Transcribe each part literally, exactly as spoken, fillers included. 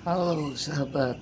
Halo sahabat,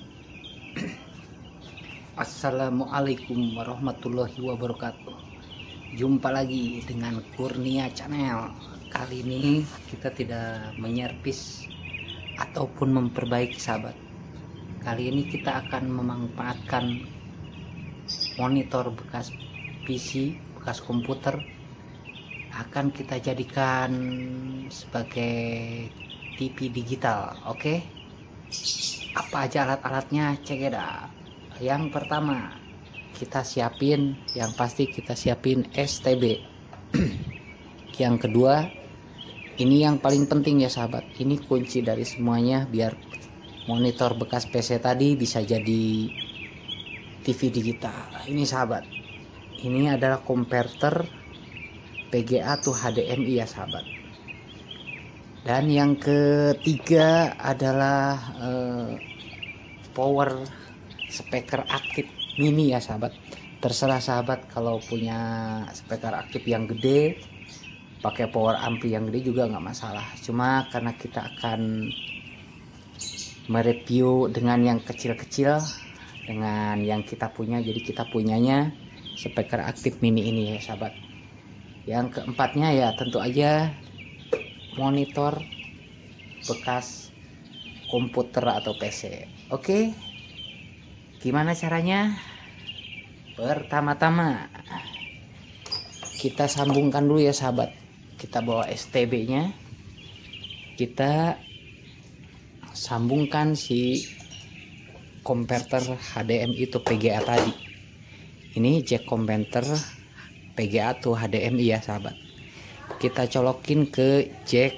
Assalamualaikum warahmatullahi wabarakatuh. Jumpa lagi dengan Kurnia Channel. Kali ini kita tidak menyervis ataupun memperbaiki sahabat. Kali ini kita akan memanfaatkan monitor bekas P C, bekas komputer. Akan kita jadikan sebagai T V digital, oke? Okay? Apa aja alat-alatnya, cek dah. Yang pertama kita siapin, yang pasti kita siapin S T B. Yang kedua, ini yang paling penting ya sahabat, ini kunci dari semuanya biar monitor bekas P C tadi bisa jadi T V digital. Ini sahabat, ini adalah konverter P G A to H D M I ya sahabat. Dan yang ketiga adalah eh, power speaker aktif mini ya sahabat. Terserah sahabat kalau punya speaker aktif yang gede, pakai power ampli yang gede juga nggak masalah. Cuma karena kita akan mereview dengan yang kecil-kecil, dengan yang kita punya, jadi kita punyanya speaker aktif mini ini ya sahabat. Yang keempatnya ya tentu aja monitor bekas komputer atau P C. Oke, gimana caranya? Pertama-tama kita sambungkan dulu ya sahabat. Kita bawa S T B nya, kita sambungkan si konverter H D M I itu P G A tadi. Ini jack konverter P G A to H D M I ya sahabat. Kita colokin ke jack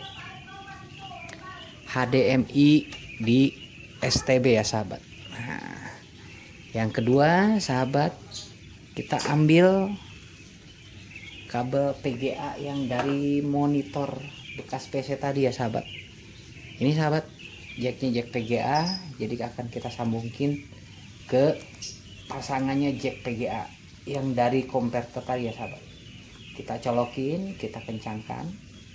H D M I di S T B ya sahabat. Nah, yang kedua sahabat, kita ambil kabel P G A yang dari monitor bekas P C tadi ya sahabat. Ini sahabat, jacknya jack P G A, jadi akan kita sambungin ke pasangannya jack P G A yang dari konverter tadi ya sahabat. Kita colokin, kita kencangkan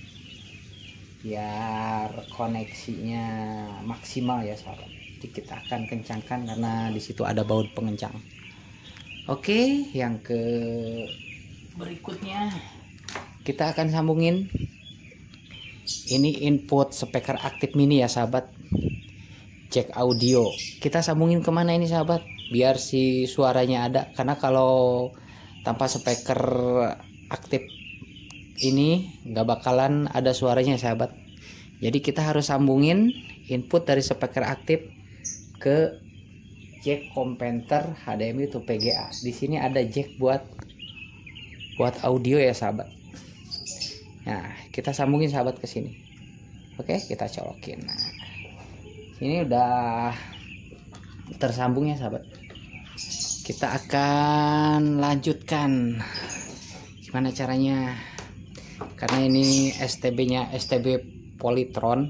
biar koneksinya maksimal ya sahabat. Jadi kita akan kencangkan karena di situ ada baut pengencang. Oke, yang ke berikutnya kita akan sambungin ini input speaker aktif mini ya sahabat, jack audio. Kita sambungin kemana ini sahabat biar si suaranya ada, karena kalau tanpa speaker aktif ini nggak bakalan ada suaranya sahabat. Jadi kita harus sambungin input dari speaker aktif ke jack konverter H D M I itu P G A. Di sini ada jack buat buat audio ya sahabat. Nah, kita sambungin sahabat ke sini. Oke, kita colokin. Nah, ini udah tersambung ya sahabat. Kita akan lanjutkan gimana caranya, karena ini S T B nya S T B Polytron,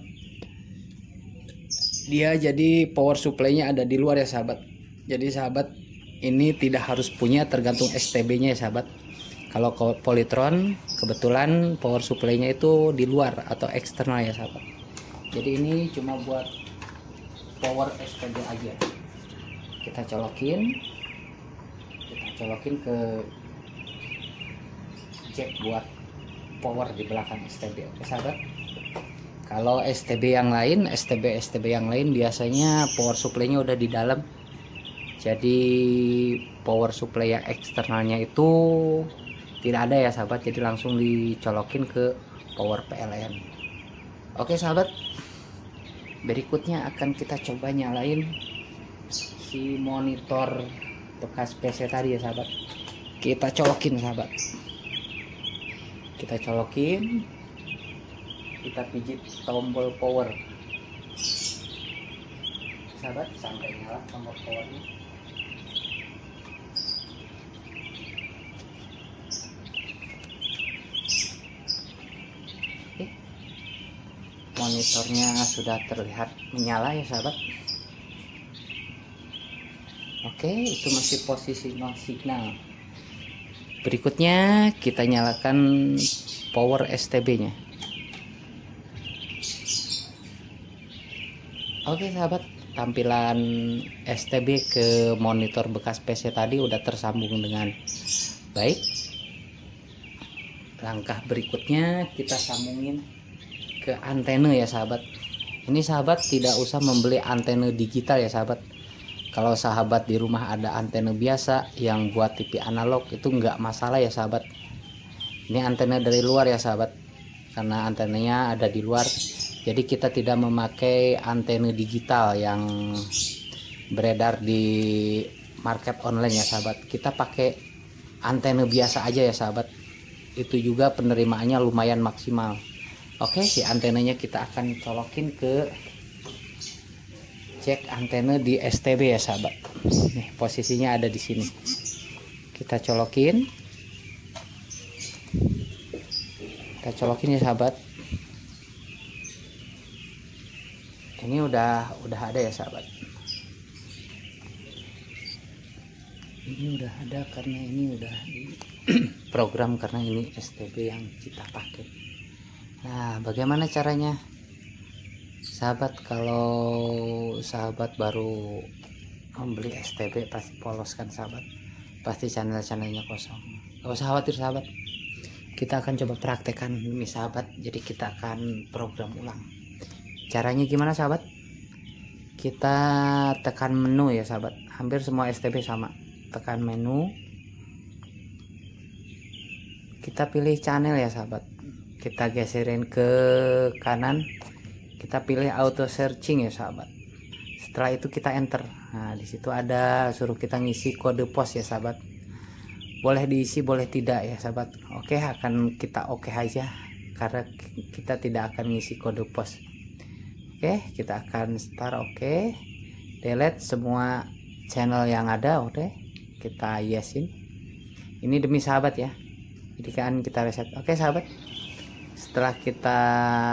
dia jadi power supply nya ada di luar ya sahabat. Jadi sahabat ini tidak harus punya, tergantung S T B nya ya sahabat. Kalau Polytron kebetulan power supply nya itu di luar atau eksternal ya sahabat. Jadi ini cuma buat power S T B aja. Kita colokin, kita colokin ke jack buat power di belakang S T B. Oke sahabat, kalau S T B yang lain, S T B S T B yang lain biasanya power supply-nya udah di dalam, jadi power supply yang eksternalnya itu tidak ada ya sahabat, jadi langsung dicolokin ke power P L N. Oke sahabat, berikutnya akan kita coba nyalain si monitor bekas P C tadi ya sahabat. Kita colokin sahabat, kita colokin, kita pijit tombol power sahabat sampai nyala tombol powernya. Oke, monitornya sudah terlihat menyala ya sahabat. Oke, itu masih posisi nol signal. Berikutnya kita nyalakan power S T B nya. Oke sahabat, tampilan S T B ke monitor bekas P C tadi udah tersambung dengan baik. Langkah berikutnya kita sambungin ke antena ya sahabat. Ini sahabat tidak usah membeli antena digital ya sahabat. Kalau sahabat di rumah ada antena biasa yang buat T V analog itu nggak masalah ya sahabat. Ini antena dari luar ya sahabat, karena antenanya ada di luar, jadi kita tidak memakai antena digital yang beredar di market online ya sahabat. Kita pakai antena biasa aja ya sahabat, itu juga penerimaannya lumayan maksimal. Oke, si antenanya kita akan colokin ke cek antena di S T B ya sahabat. Nih, posisinya ada di sini. Kita colokin. Kita colokin ya sahabat. Ini udah udah ada ya sahabat. Ini udah ada karena ini udah di program, karena ini S T B yang kita pakai. Nah, bagaimana caranya sahabat? Kalau sahabat baru membeli S T B pasti polos kan sahabat, pasti channel-channelnya kosong. Gak usah khawatir sahabat, kita akan coba praktekkan ini sahabat. Jadi kita akan program ulang. Caranya gimana sahabat? Kita tekan menu ya sahabat, hampir semua S T B sama. Tekan menu, kita pilih channel ya sahabat, kita geserin ke kanan, kita pilih auto searching ya sahabat. Setelah itu kita enter. Nah, di situ ada suruh kita ngisi kode pos ya sahabat. Boleh diisi boleh tidak ya sahabat. Oke, akan kita oke aja karena kita tidak akan ngisi kode pos. Oke, kita akan start. Oke, delete semua channel yang ada. Oke, kita yesin. Ini demi sahabat ya, jadi kan kita reset. Oke sahabat, setelah kita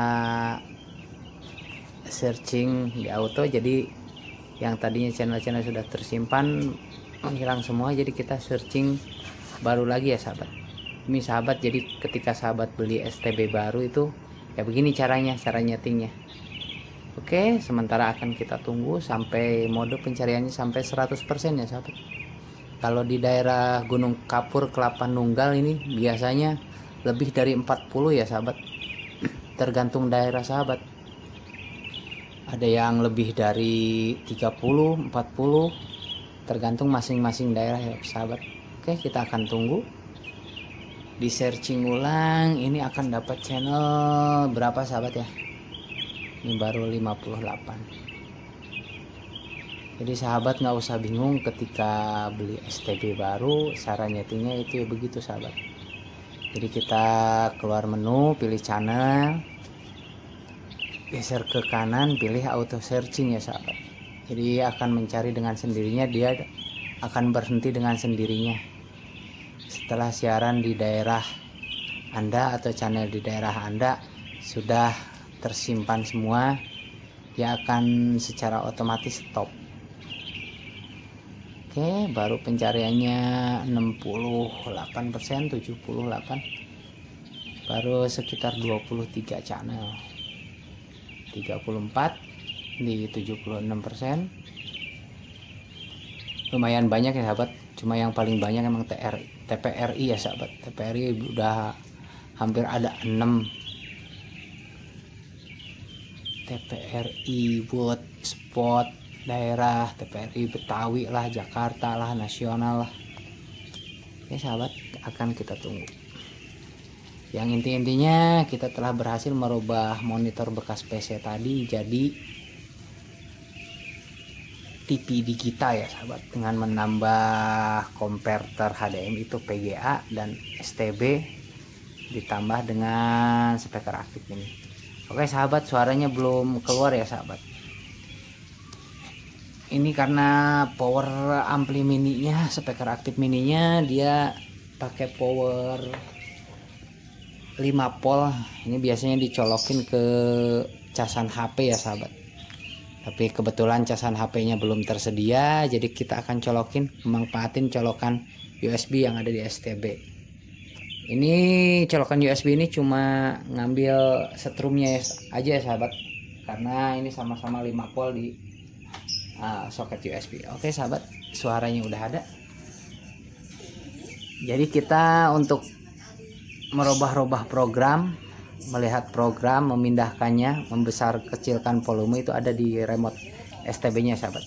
searching di auto, jadi yang tadinya channel-channel sudah tersimpan menghilang semua, jadi kita searching baru lagi ya sahabat. Ini sahabat, jadi ketika sahabat beli S T B baru itu ya begini caranya, cara nyetingnya. Oke, sementara akan kita tunggu sampai mode pencariannya sampai seratus persen ya sahabat. Kalau di daerah Gunung Kapur, Kelapa Nunggal ini biasanya lebih dari empat puluh ya sahabat, tergantung daerah sahabat. Ada yang lebih dari tiga puluh, empat puluh, tergantung masing-masing daerah ya sahabat. Oke, kita akan tunggu di searching ulang. Ini akan dapat channel berapa sahabat ya? Ini baru lima puluh delapan. Jadi sahabat nggak usah bingung ketika beli S T B baru, cara nyetingnya itu ya begitu sahabat. Jadi kita keluar menu, pilih channel, geser ke kanan, pilih auto searching ya sahabat. Jadi akan mencari dengan sendirinya, dia akan berhenti dengan sendirinya. Setelah siaran di daerah Anda atau channel di daerah Anda sudah tersimpan semua, dia akan secara otomatis stop. Oke, baru pencariannya enam puluh delapan persen, tujuh puluh delapan, baru sekitar dua puluh tiga channel, tiga puluh empat di tujuh puluh enam persen. Lumayan banyak ya sahabat, cuma yang paling banyak emang T P R I ya sahabat. T P R I udah hampir ada enam. T P R I buat spot daerah, T P R I Betawi lah, Jakarta lah, nasional lah. Oke sahabat, akan kita tunggu. Yang inti-intinya kita telah berhasil merubah monitor bekas P C tadi jadi T V digital ya sahabat, dengan menambah konverter H D M I itu P G A dan S T B ditambah dengan speaker aktif ini. Oke sahabat, suaranya belum keluar ya sahabat. Ini karena power ampli mininya, speaker aktif mininya dia pakai power lima volt. Ini biasanya dicolokin ke casan H P ya sahabat. Tapi kebetulan casan H P-nya belum tersedia, jadi kita akan colokin, memanfaatin colokan U S B yang ada di S T B. Ini colokan U S B ini cuma ngambil setrumnya aja ya sahabat, karena ini sama-sama lima volt di uh, soket U S B. Oke sahabat, suaranya udah ada. Jadi kita untuk merubah-rubah program, melihat program, memindahkannya, membesar kecilkan volume itu ada di remote S T B nya sahabat.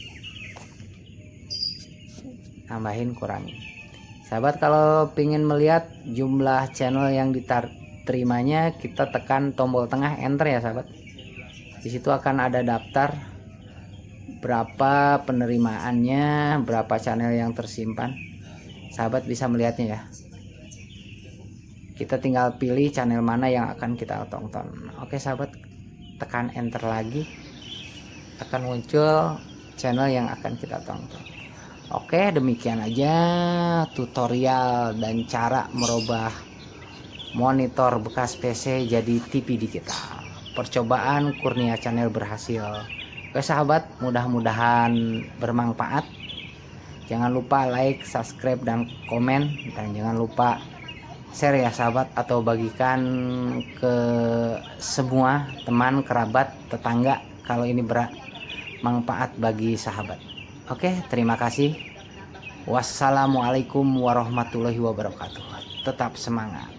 Tambahin, kurangin. Sahabat kalau ingin melihat jumlah channel yang diterimanya, kita tekan tombol tengah enter ya sahabat. Di situ akan ada daftar berapa penerimaannya, berapa channel yang tersimpan. Sahabat bisa melihatnya ya. Kita tinggal pilih channel mana yang akan kita tonton. Oke sahabat, tekan enter lagi, akan muncul channel yang akan kita tonton. Oke, demikian aja tutorial dan cara merubah monitor bekas P C jadi T V digital. Percobaan Kurnia Channel berhasil. Oke sahabat, mudah-mudahan bermanfaat. Jangan lupa like, subscribe, dan komen, dan jangan lupa share ya sahabat, atau bagikan ke semua teman, kerabat, tetangga kalau ini bermanfaat bagi sahabat. Oke, terima kasih. Wassalamualaikum warahmatullahi wabarakatuh. Tetap semangat.